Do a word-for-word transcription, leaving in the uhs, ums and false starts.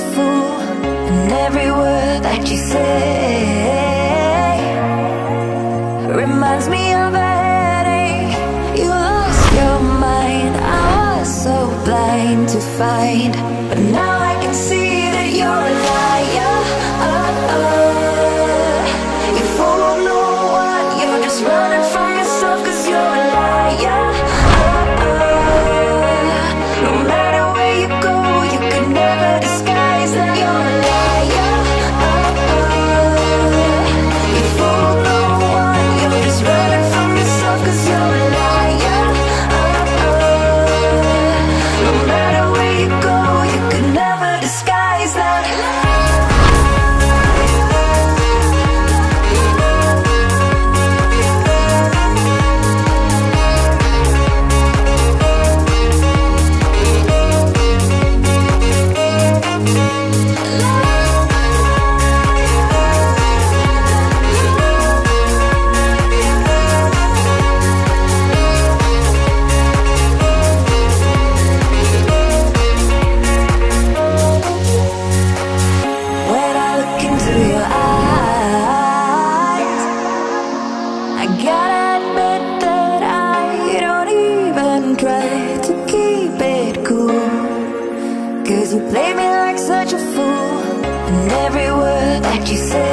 fool, and every word that you say reminds me of a headache. You lost your mind, I was so blind to find, but now I can see that you're a liar. uh, uh, You fool no one, you're just running from yourself, cause you're a liar. uh, uh, No matter where you go, you can never disguise that you're a liar. uh, uh, You fool no one, you're just running from yourself, cause you're a liar. uh, uh, No matter where you go, you can never disguise that. When I look into your eyes, I gotta admit that I don't even try to keep it cool, cause you play me like such a fool, and every word that you say